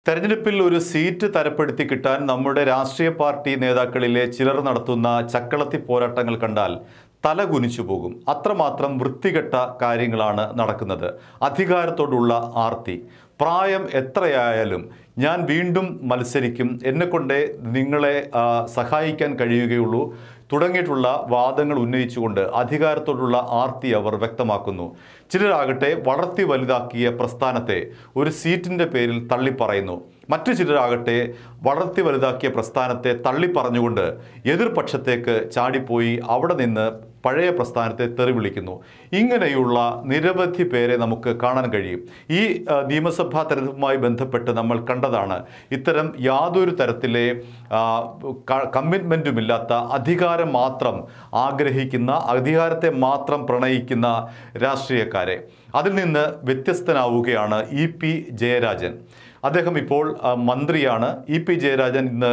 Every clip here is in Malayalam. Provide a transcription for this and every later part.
തെരഞ്ഞെടുപ്പിൽ ഒരു സീറ്റ് തരപ്പെടുത്തി കിട്ടാൻ നമ്മുടെ രാഷ്ട്രീയ പാർട്ടി നേതാക്കളിലെ ചിലർ നടത്തുന്ന ചക്കളത്തി പോരാട്ടങ്ങൾ കണ്ടാൽ തല കുനിച്ചു പോകും. അത്രമാത്രം വൃത്തികെട്ട കാര്യങ്ങളാണ് നടക്കുന്നത്. അധികാരത്തോടുള്ള ആർത്തി, പ്രായം എത്രയായാലും ഞാൻ വീണ്ടും മത്സരിക്കും, എന്നെക്കൊണ്ടേ നിങ്ങളെ സഹായിക്കാൻ കഴിയുകയുള്ളൂ തുടങ്ങിയിട്ടുള്ള വാദങ്ങൾ ഉന്നയിച്ചുകൊണ്ട് അധികാരത്തോടുള്ള ആർത്തി അവർ വ്യക്തമാക്കുന്നു. ചിലരാകട്ടെ വളർത്തി വലുതാക്കിയ പ്രസ്ഥാനത്തെ ഒരു സീറ്റിൻ്റെ പേരിൽ തള്ളിപ്പറയുന്നു. മറ്റു ചിലരാകട്ടെ വളർത്തി വലുതാക്കിയ പ്രസ്ഥാനത്തെ തള്ളിപ്പറഞ്ഞുകൊണ്ട് എതിർപക്ഷത്തേക്ക് ചാടിപ്പോയി അവിടെ നിന്ന് പഴയ പ്രസ്ഥാനത്തെ തെറി വിളിക്കുന്നു. ഇങ്ങനെയുള്ള നിരവധി പേരെ നമുക്ക് കാണാൻ കഴിയും. ഈ നിയമസഭാ തെരഞ്ഞെടുപ്പുമായി ബന്ധപ്പെട്ട് നമ്മൾ കണ്ടതാണ്. ഇത്തരം യാതൊരു തരത്തിലെ കമ്മിറ്റ്മെൻറ്റുമില്ലാത്ത അധികാരം മാത്രം ആഗ്രഹിക്കുന്ന, അധികാരത്തെ മാത്രം പ്രണയിക്കുന്ന രാഷ്ട്രീയക്കാരെ. അതിൽ നിന്ന് വ്യത്യസ്തനാവുകയാണ് ഇ.പി. ജയരാജൻ. അദ്ദേഹം ഇപ്പോൾ മന്ത്രിയാണ്. ഇ.പി. ജയരാജൻ ഇന്ന്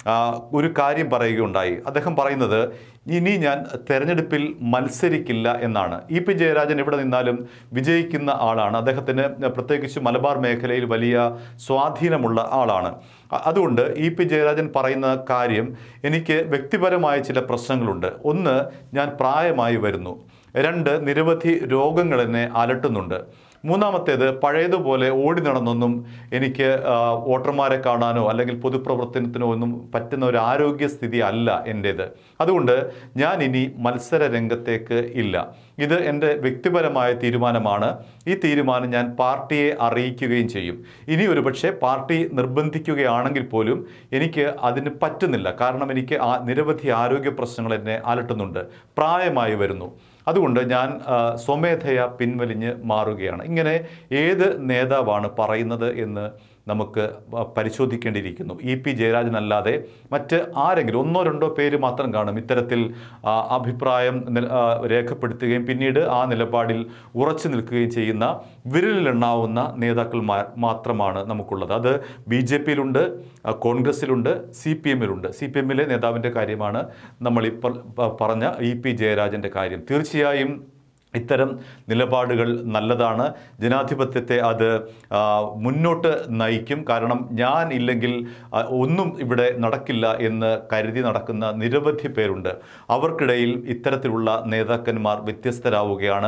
ഒരു കാര്യം പറയുകയുണ്ടായി. അദ്ദേഹം പറയുന്നത്, ഇനി ഞാൻ തെരഞ്ഞെടുപ്പിൽ മത്സരിക്കില്ല എന്നാണ്. ഇ.പി. ജയരാജൻ എവിടെ നിന്നാലും വിജയിക്കുന്ന ആളാണ്. അദ്ദേഹത്തിന് പ്രത്യേകിച്ച് മലബാർ മേഖലയിൽ വലിയ സ്വാധീനമുള്ള ആളാണ്. അതുകൊണ്ട് ഇ.പി. ജയരാജൻ പറയുന്ന കാര്യം, എനിക്ക് വ്യക്തിപരമായ ചില പ്രശ്നങ്ങളുണ്ട്. ഒന്ന്, ഞാൻ പ്രായമായി വരുന്നു. രണ്ട്, നിരവധി രോഗങ്ങൾ എന്നെ അലട്ടുന്നുണ്ട്. മൂന്നാമത്തേത്, പഴയതുപോലെ ഓടി നടന്നൊന്നും എനിക്ക് വോട്ടർമാരെ കാണാനോ അല്ലെങ്കിൽ പൊതുപ്രവർത്തനത്തിനോ ഒന്നും പറ്റുന്ന ഒരു ആരോഗ്യസ്ഥിതി അല്ല എൻ്റേത്. അതുകൊണ്ട് ഞാൻ ഇനി മത്സര രംഗത്തേക്ക് ഇല്ല. ഇത് എൻ്റെ വ്യക്തിപരമായ തീരുമാനമാണ്. ഈ തീരുമാനം ഞാൻ പാർട്ടിയെ അറിയിക്കുകയും ചെയ്യും. ഇനി ഒരുപക്ഷെ പാർട്ടി നിർബന്ധിക്കുകയാണെങ്കിൽ പോലും എനിക്ക് അതിന് പറ്റുന്നില്ല. കാരണം എനിക്ക് നിരവധി ആരോഗ്യ പ്രശ്നങ്ങൾ എന്നെ അലട്ടുന്നുണ്ട്, പ്രായമായി വരുന്നു. അതുകൊണ്ട് ഞാൻ സ്വമേധയാ പിൻവലിഞ്ഞ് മാറുകയാണ്. ഇങ്ങനെ ഏത് നേതാവാണ് പറയുന്നത് എന്ന് നമുക്ക് പരിശോധിക്കേണ്ടിയിരിക്കുന്നു. ഇ.പി. ജയരാജൻ അല്ലാതെ മറ്റ് ആരെങ്കിലും ഒന്നോ രണ്ടോ പേര് മാത്രം കാണും ഇത്തരത്തിൽ അഭിപ്രായം രേഖപ്പെടുത്തുകയും പിന്നീട് ആ നിലപാടിൽ ഉറച്ചു നിൽക്കുകയും ചെയ്യുന്ന വിരലിലെണ്ണാവുന്ന നേതാക്കൾ മാത്രമാണ് നമുക്കുള്ളത്. അത് ബി.ജെ.പിയിലുണ്ട്, കോൺഗ്രസ്സിലുണ്ട്, CPM-ലുണ്ട്. CPM-ലെ നേതാവിൻ്റെ കാര്യമാണ് നമ്മളിപ്പോൾ പറഞ്ഞ ഇ.പി. ജയരാജൻ്റെ കാര്യം. തീർച്ചയായും ഇത്തരം നിലപാടുകൾ നല്ലതാണ്. ജനാധിപത്യത്തെ അത് മുന്നോട്ട് നയിക്കും. കാരണം ഞാൻ ഇല്ലെങ്കിൽ ഒന്നും ഇവിടെ നടക്കില്ല എന്ന് കരുതി നടക്കുന്ന നിരവധി പേരുണ്ട്. അവർക്കിടയിൽ ഇത്തരത്തിലുള്ള നേതാക്കന്മാർ വ്യത്യസ്തരാവുകയാണ്.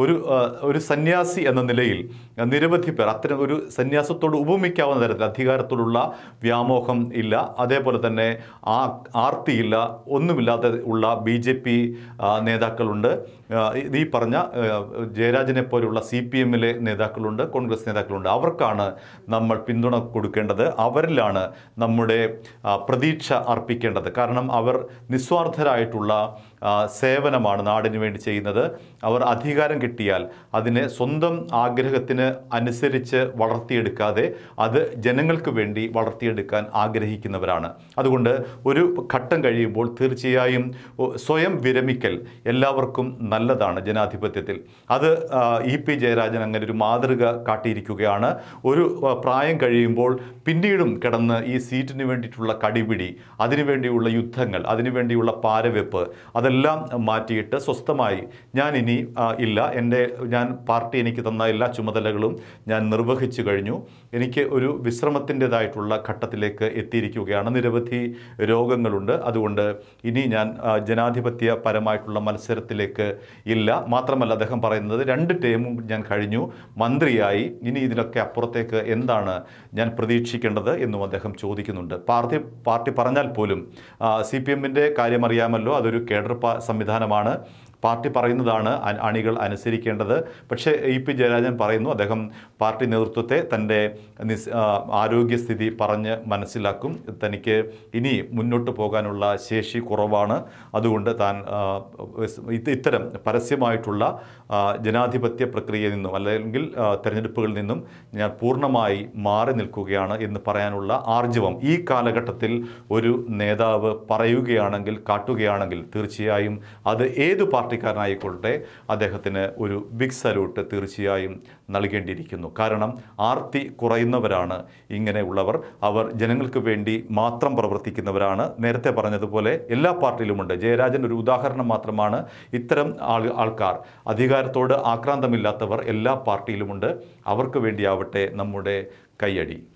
ഒരു സന്യാസി എന്ന നിലയിൽ നിരവധി പേർ അത്തരം ഒരു സന്യാസത്തോട് ഉപമിക്കാവുന്ന തരത്തിൽ അധികാരത്തോടുള്ള വ്യാമോഹം ഇല്ല, അതേപോലെ തന്നെ ആർത്തിയില്ല, ഒന്നുമില്ലാതെ ഉള്ള BJP നേതാക്കളുണ്ട്. ഈ പറഞ്ഞ ജയരാജനെ പോലുള്ള CPM-ലെ നേതാക്കളുണ്ട്, കോൺഗ്രസ് നേതാക്കളുണ്ട്. അവർക്കാണ് നമ്മൾ പിന്തുണ കൊടുക്കേണ്ടത്. അവരിലാണ് നമ്മുടെ പ്രതീക്ഷ അർപ്പിക്കേണ്ടത്. കാരണം അവർ നിസ്വാർത്ഥരായിട്ടുള്ള സേവനമാണ് നാടിനു വേണ്ടി ചെയ്യുന്നത്. അവർ അധികാരം കിട്ടിയാൽ അതിനെ സ്വന്തം ആഗ്രഹത്തിന് അനുസരിച്ച് വളർത്തിയെടുക്കാതെ അത് ജനങ്ങൾക്ക് വേണ്ടി വളർത്തിയെടുക്കാൻ ആഗ്രഹിക്കുന്നവരാണ്. അതുകൊണ്ട് ഒരു ഘട്ടം കഴിയുമ്പോൾ തീർച്ചയായും സ്വയം വിരമിക്കൽ എല്ലാവർക്കും നല്ലതാണ് ജനാധിപത്യത്തിൽ. അത് ഇ.പി. ജയരാജൻ അങ്ങനെ ഒരു മാതൃക കാട്ടിയിരിക്കുകയാണ്. ഒരു പ്രായം കഴിയുമ്പോൾ പിന്നീടും കിടന്ന് ഈ സീറ്റിന് വേണ്ടിയിട്ടുള്ള കടിപിടി, അതിനുവേണ്ടിയുള്ള യുദ്ധങ്ങൾ, അതിനുവേണ്ടിയുള്ള പാരവെപ്പ്, അതെല്ലാം മാറ്റിയിട്ട് സ്വസ്ഥമായി ഞാൻ ഇനി ഇല്ല, ഞാൻ പാർട്ടി എനിക്ക് തന്ന എല്ലാ ചുമതലകളും ഞാൻ നിർവഹിച്ചു കഴിഞ്ഞു, എനിക്ക് ഒരു വിശ്രമത്തിൻ്റെതായിട്ടുള്ള ഘട്ടത്തിലേക്ക് എത്തിയിരിക്കുകയാണ്, നിരവധി രോഗങ്ങളുണ്ട്, അതുകൊണ്ട് ഇനി ഞാൻ ജനാധിപത്യപരമായിട്ടുള്ള മത്സരത്തിലേക്ക് ഇല്ല. മാത്രമല്ല അദ്ദേഹം പറയുന്നത് 2 ടേമും ഞാൻ കഴിഞ്ഞു മന്ത്രിയായി, ഇനി ഇതിലൊക്കെ അപ്പുറത്തേക്ക് എന്താണ് ഞാൻ പ്രതീക്ഷിക്കേണ്ടത് എന്നും അദ്ദേഹം ചോദിക്കുന്നുണ്ട്. പാർട്ടി പറഞ്ഞാൽ പോലും CPM-ൻ്റെ കാര്യമറിയാമല്ലോ, അതൊരു കേഡർ സംവിധാനമാണ്. പാർട്ടി പറയുന്നതാണ് അണികൾ അനുസരിക്കേണ്ടത്. പക്ഷേ ഇ.പി. ജയരാജൻ പറയുന്നു, അദ്ദേഹം പാർട്ടി നേതൃത്വത്തെ തൻ്റെ ആരോഗ്യസ്ഥിതി പറഞ്ഞ് മനസ്സിലാക്കും, തനിക്ക് ഇനി മുന്നോട്ട് പോകാനുള്ള ശേഷി കുറവാണ്, അതുകൊണ്ട് താൻ ഇത്തരം പരസ്യമായിട്ടുള്ള ജനാധിപത്യ പ്രക്രിയയിൽ നിന്നും അല്ലെങ്കിൽ തെരഞ്ഞെടുപ്പുകളിൽ നിന്നും ഞാൻ പൂർണ്ണമായി മാറി നിൽക്കുകയാണ് എന്ന് പറയാനുള്ള ആർജവം ഈ കാലഘട്ടത്തിൽ ഒരു നേതാവ് പറയുകയാണെങ്കിൽ, കാട്ടുകയാണെങ്കിൽ തീർച്ചയായും അത് ഏത് പാർട്ടിക്കാരനായിക്കൊള്ളട്ടെ അദ്ദേഹത്തിന് ഒരു ബിഗ് സല്യൂട്ട് തീർച്ചയായും നൽകേണ്ടിയിരിക്കുന്നു. കാരണം ആർത്തി കുറയുന്നവരാണ് ഇങ്ങനെയുള്ളവർ. അവർ ജനങ്ങൾക്ക് വേണ്ടി മാത്രം പ്രവർത്തിക്കുന്നവരാണ്. നേരത്തെ പറഞ്ഞതുപോലെ എല്ലാ പാർട്ടിയിലുമുണ്ട്. ജയരാജൻ ഒരു ഉദാഹരണം മാത്രമാണ്. ഇത്തരം ആൾക്കാർ, അധികാരത്തോട് ആക്രാന്തമില്ലാത്തവർ എല്ലാ പാർട്ടിയിലുമുണ്ട്. അവർക്ക് വേണ്ടിയാവട്ടെ നമ്മുടെ കയ്യടി.